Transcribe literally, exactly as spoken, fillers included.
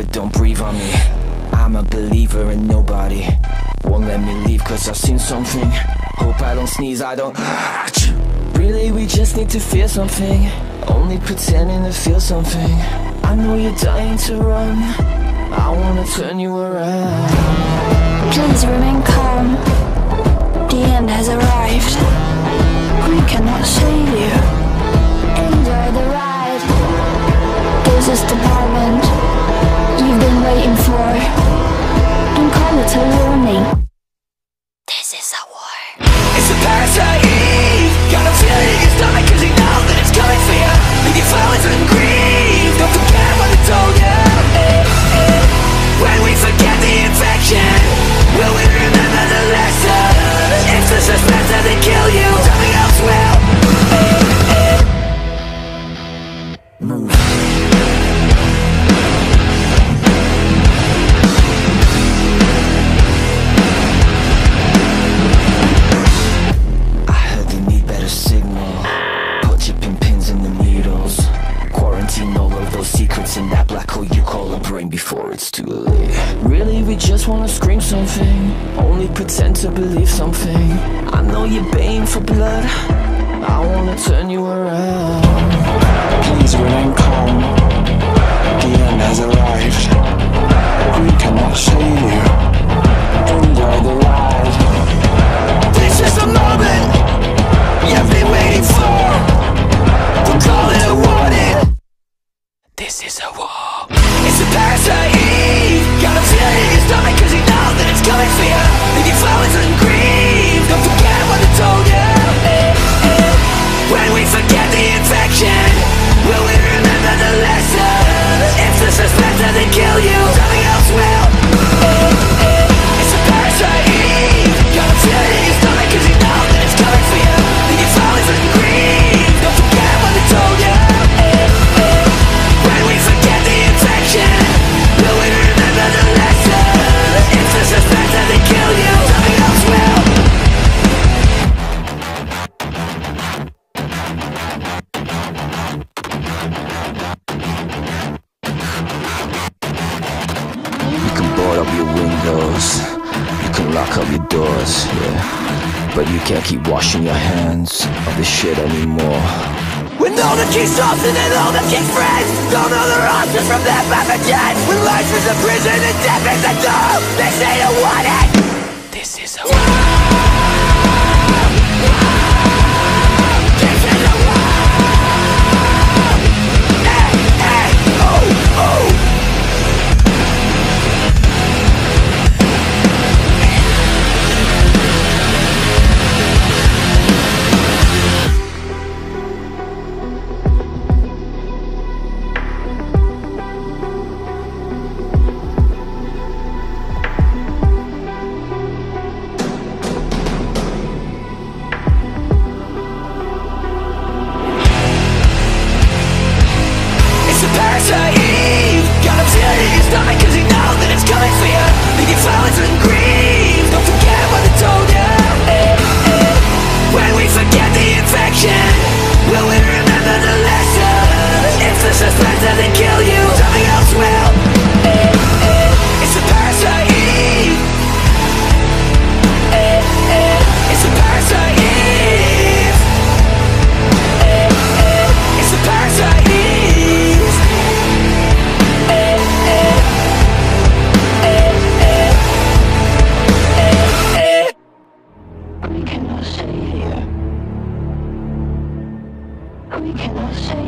but don't breathe on me. I'm a believer and nobody won't let me leave, cause I've seen something. Hope I don't sneeze, I don't. Really, we just need to feel something. Only pretending to feel something. I know you're dying to run. I wanna turn you around. Please remain calm. The end has arrived. We cannot save you. Enjoy the ride. This is the moment you've been waiting for. Don't call it a warning. This is a war. It's a Parasite Eve. Got a feeling in your stomach cause you know that it's coming for you. Leave your flowers and grieve. Don't forget what I told you. When we forget the infection, will we remember the lesson? If the suspense doesn't kill you, something else will. Move. I heard they need better signal. Put chipping pins in the needles. Quarantine all of those secrets in that black hole you call a brain before it's too late. Really, we just wanna scream something. Only pretend to believe something. I know you're baying for blood. I wanna turn you around. Please remain calm. The end has arrived. We cannot save you. Enjoy the ride. This is the moment you've been waiting for. We'll call it a warning. This is a war. It's a Parasite Eve. Got a feeling in your stomach cause you know that it's coming for you. Leave your flowers and grieve. Don't forget what I told you. When we forget the infection, will we remember the lesson? If the suspense doesn't kill you, something else will. It's a Parasite Eve. Got a feeling in your stomach cause you know that it's coming for you. Leave your flowers and grieve. Don't forget what I told you. When we forget the infection, will we remember the lesson? If the suspense doesn't kill you, something else will. You can board up your windows, you can lock up your doors, yeah, but you can't keep washing your hands of this shit anymore. When all the key stops and then all the key friends don't know their options from their pathogens. When life is a prison and death is a door, they say to want it. This is a war. This is a war. Hey, hey, oh, oh. Parasite Eve. Got a feeling in your stomach cause you know that it's coming for you. Leave your flowers and grieve. Don't forget what I told you. When we forget the infection, will we remember the lesson? If the suspense doesn't kill you, something else will. It's a Parasite Eve. It's a Parasite Eve. It's a Parasite Eve. We cannot save you. We cannot save you.